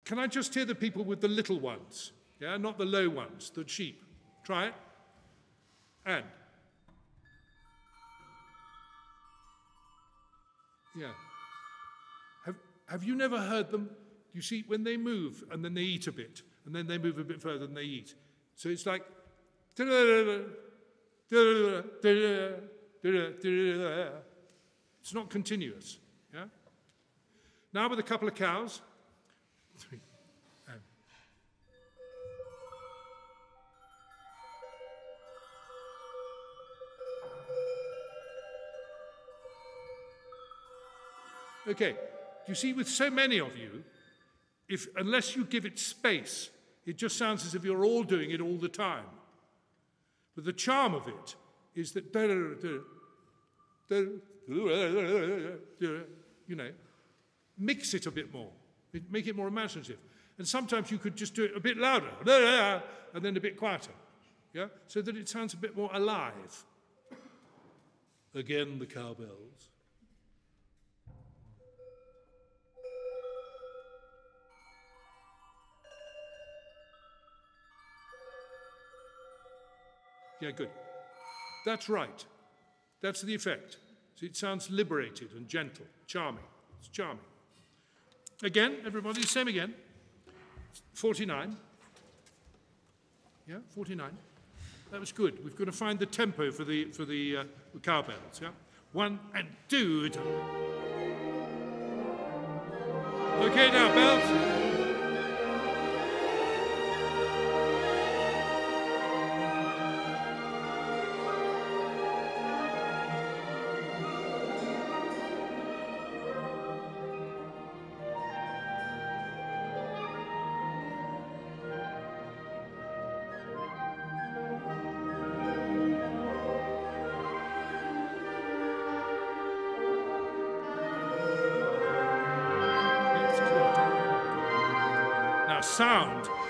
Can I just hear the people with the little ones? Yeah, not the low ones, the sheep. Try it. And. Yeah. Have you never heard them? You see, when they move and then they eat a bit, and then they move a bit further and they eat. So it's like. It's not continuous. Yeah? Now with a couple of cows. Okay, you see, with so many of you, unless you give it space, it just sounds as if you're all doing it all the time. But the charm of it is that, you know, mix it a bit more, make it more imaginative. And sometimes you could just do it a bit louder, and then a bit quieter, yeah, so that it sounds a bit more alive. Again, the cowbells. Yeah, good. That's right. That's the effect. So it sounds liberated and gentle, charming. It's charming. Again, everybody, same again. 49. Yeah, 49. That was good. We've got to find the tempo for the cowbells. Yeah, 1 and 2. Okay, now bells. Sound